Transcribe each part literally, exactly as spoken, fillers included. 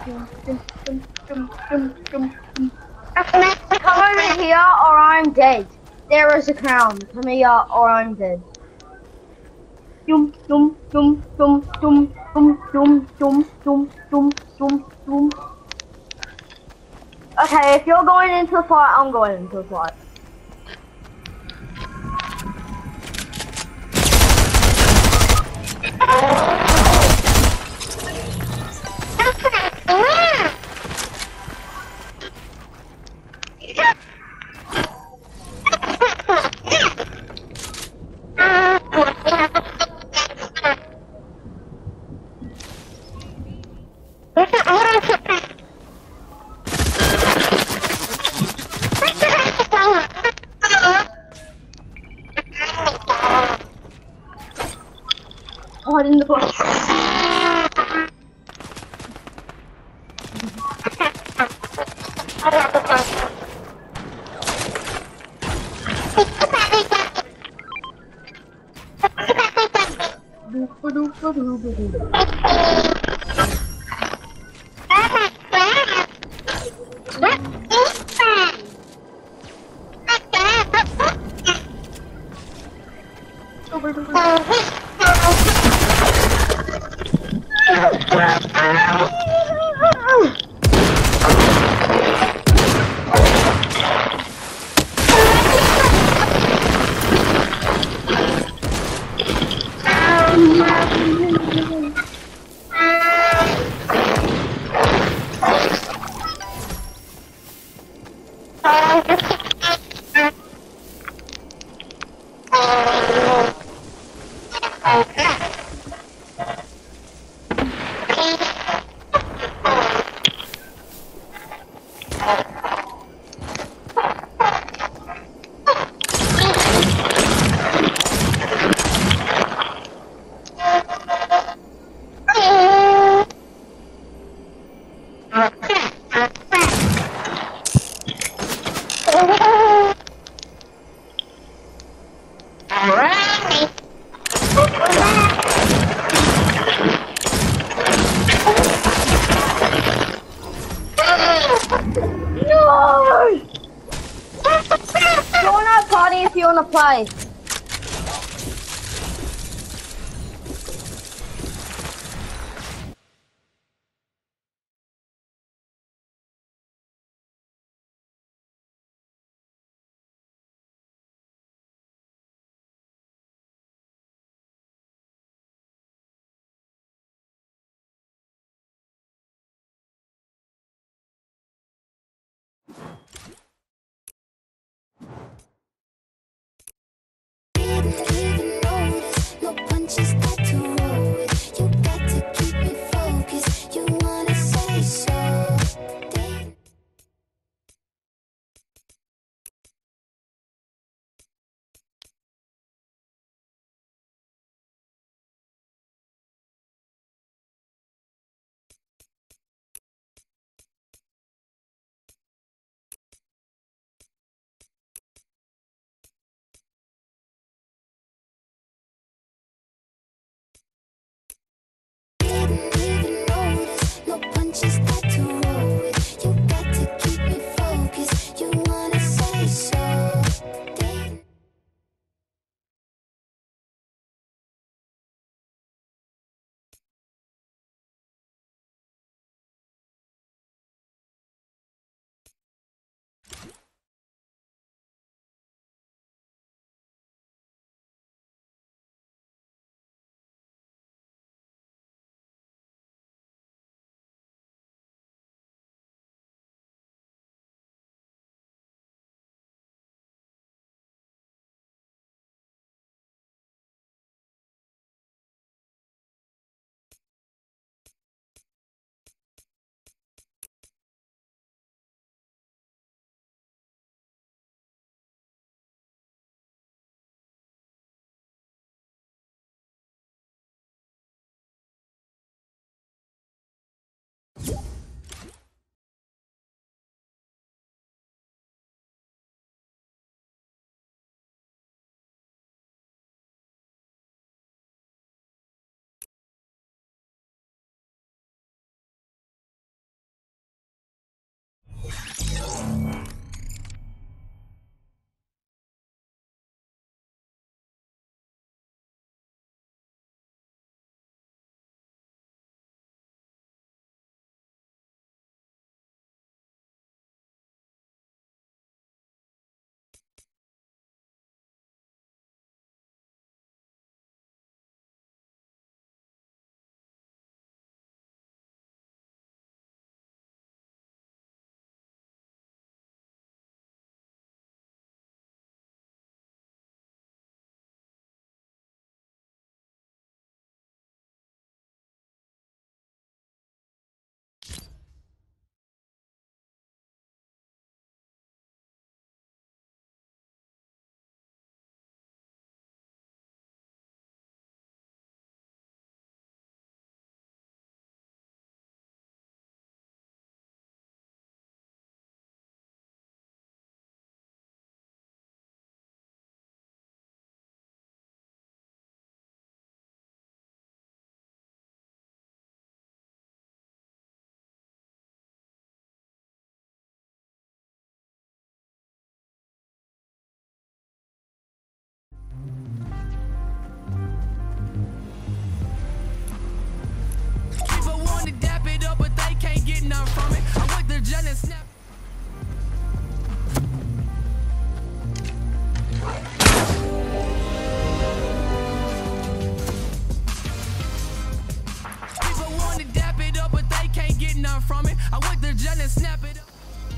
Come over here or I'm dead. There is a crown. Come here or I'm dead. Dum dum dum dum dum dum dum dum dum dum dum dum. Okay, if you're going into the fight, I'm going into the fight. Hide in the bush. No! Join our party if you wanna play. and snap. People want to dap it up, but they can't get none from it. I went to jail and snap it up.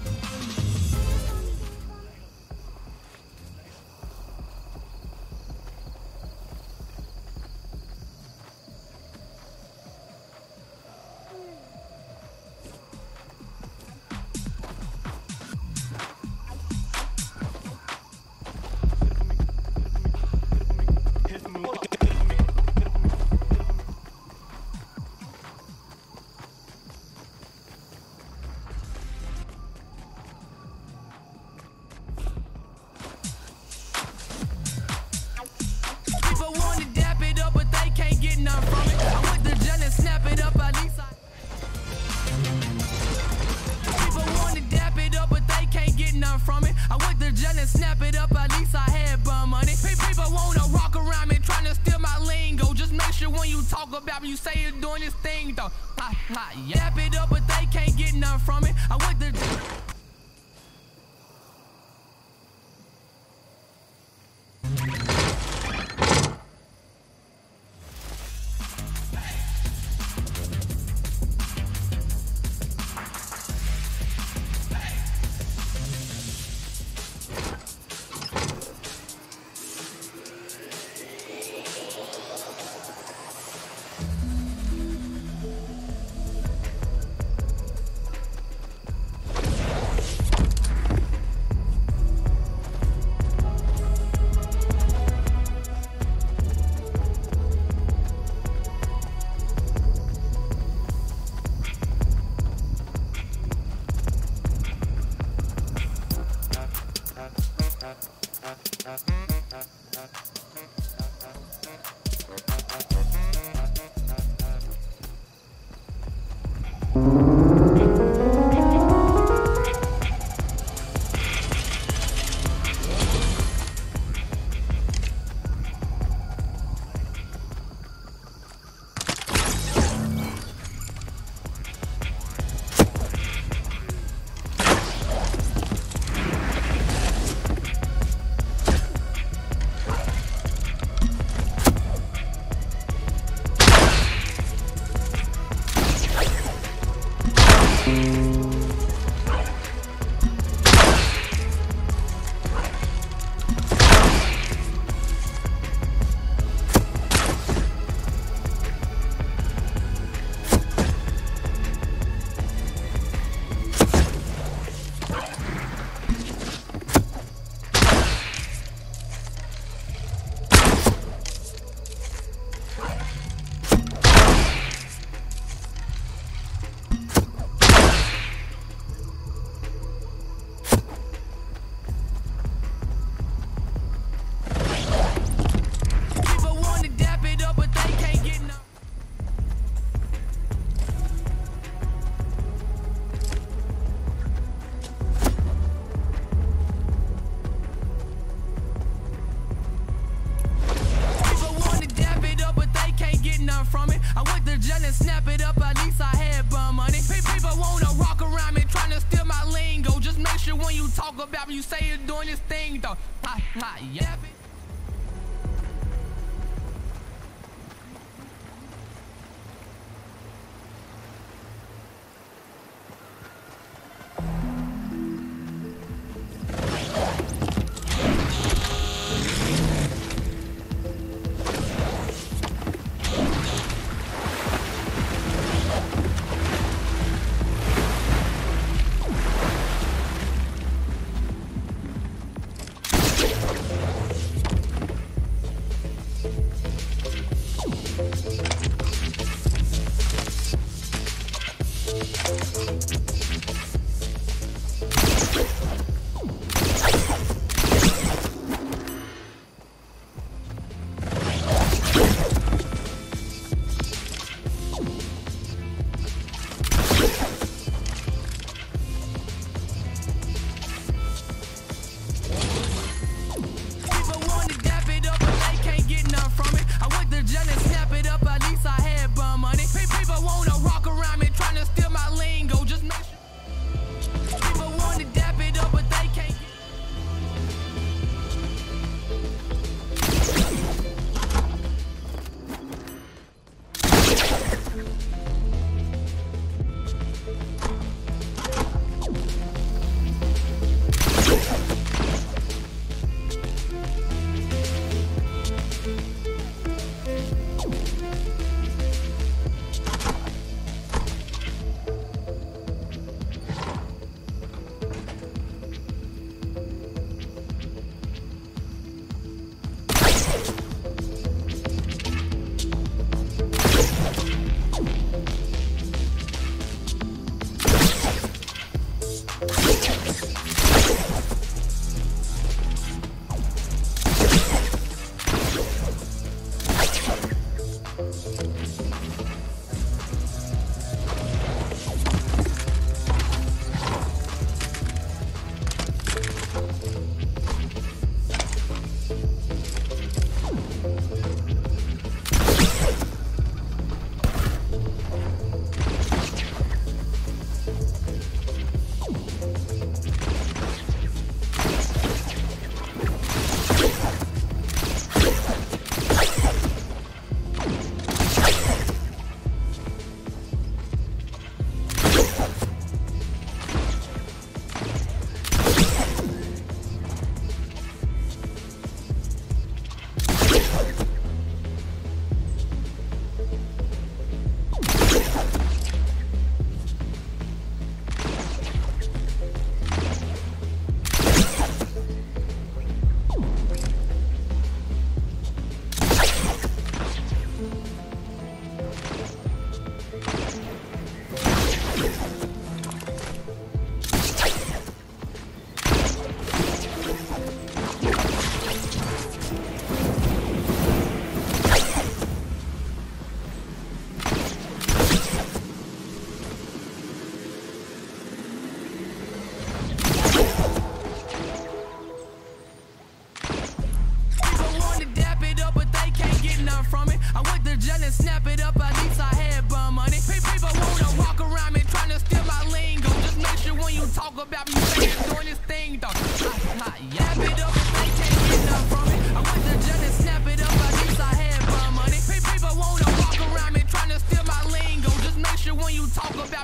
People want to dap it up, but they can't get none from it. I went to jail and snap it up, at least I. People want to dap it up, but they can't get none from it. I went to jail and snap it up, at least I had bum money. People wanna rock around me, trying to steal my lingo. Just make sure when you talk about me, you say you're doing this thing though. Ha ha, yeah. Dap it up, but they can't get none from it. I went to. From it, I went to jail and snap it up, at least I had bum money. People wanna rock around me, trying to steal my lingo. Just make sure when you talk about me, you say you're doing this thing though. Ha ha, yeah. People wanna rock around me, trying to steal my lingo. Just make sure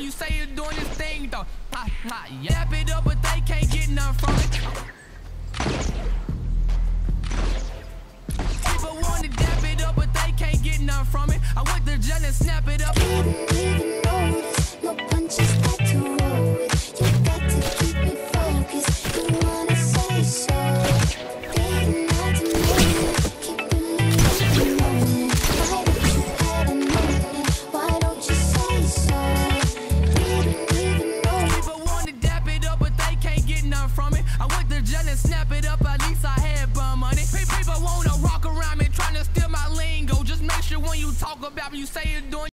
you say you're doing this thing though. Ha ha, yeah. Dap it up, but they can't get none from it. People want to dap it up, but they can't get none from it. I went to jail and snap it up.